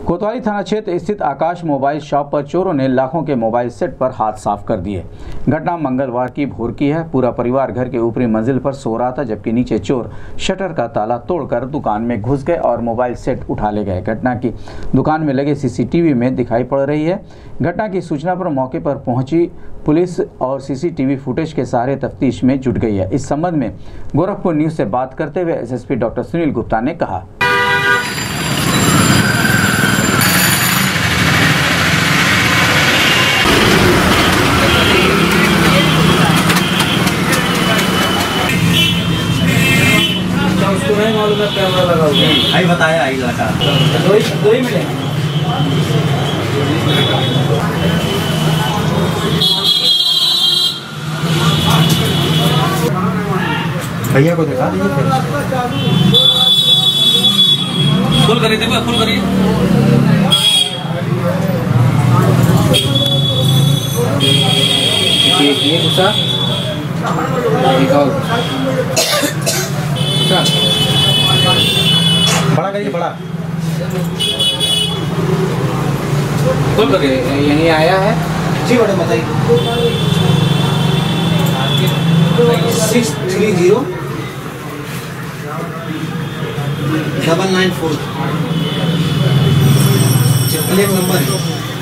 कोतवाली थाना क्षेत्र स्थित आकाश मोबाइल शॉप पर चोरों ने लाखों के मोबाइल सेट पर हाथ साफ कर दिए। घटना मंगलवार की भोर की है। पूरा परिवार घर के ऊपरी मंजिल पर सो रहा था, जबकि नीचे चोर शटर का ताला तोड़कर दुकान में घुस गए और मोबाइल सेट उठा ले गए। घटना की दुकान में लगे सीसीटीवी में दिखाई पड़ रही है। घटना की सूचना पर मौके पर पहुंची पुलिस और सीसीटीवी फुटेज के सहारे तफ्तीश में जुट गई है। इस संबंध में गोरखपुर न्यूज से बात करते हुए एसएसपी डॉक्टर सुनील गुप्ता ने कहा। उसको नहीं मालूम है कैमरा लगा हुआ है। आई बताया आई लगा दो ही मिले। भैया को दिखा दीजिए फिर। फुल करिए, देखो फुल करिए। ये गुस्सा बड़ा करिए, बड़ा फुल करिए। यहीं आया है जी मैडम, बताइए। 630 994 प्लेट नंबर है।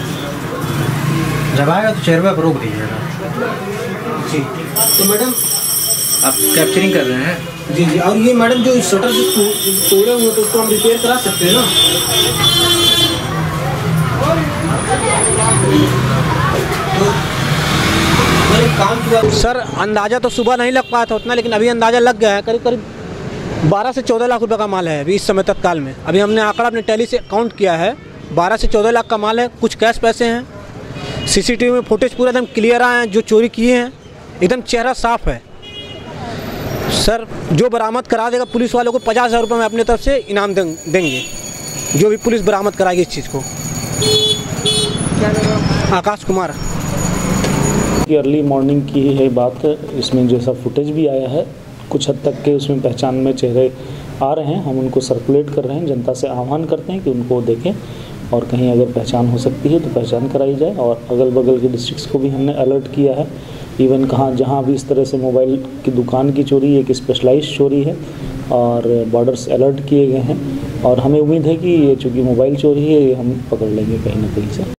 जब आएगा तो 4 रुपये पर रोक दीजिएगा जी। तो मैडम आप कैप्चरिंग कर रहे हैं? जी जी। और ये मैडम जो शटर जो तोड़े हुए तो उसको हम रिपेयर करा सकते हैं ना? सर अंदाज़ा तो सुबह नहीं लग पाया था उतना, लेकिन अभी अंदाज़ा लग गया है। करीब करीब 12 से 14 लाख रुपए का माल है अभी इस समय तत्काल में। अभी हमने आंकड़ा अपने टैली से काउंट किया है, 12 से 14 लाख का माल है। कुछ कैश पैसे हैं। सीसीटीवी में फुटेज पूरा एकदम क्लियर आए हैं। जो चोरी किए हैं एकदम चेहरा साफ है। सर जो बरामद करा देगा पुलिस वालों को 50,000 रुपये में अपने तरफ से इनाम देंगे, जो भी पुलिस बरामद कराएगी इस चीज़ को। आकाश कुमार। अर्ली मॉर्निंग की है बात। इसमें जैसा फुटेज भी आया है, कुछ हद तक के उसमें पहचान में चेहरे आ रहे हैं। हम उनको सर्कुलेट कर रहे हैं। जनता से आह्वान करते हैं कि उनको देखें और कहीं अगर पहचान हो सकती है तो पहचान कराई जाए। और अगल बगल के डिस्ट्रिक्ट्स को भी हमने अलर्ट किया है। इवन जहाँ भी इस तरह से मोबाइल की दुकान की चोरी एक स्पेशलाइज्ड चोरी है और बॉर्डर्स अलर्ट किए गए हैं। और हमें उम्मीद है कि ये चूँकि मोबाइल चोरी है, ये हम पकड़ लेंगे कहीं ना कहीं से।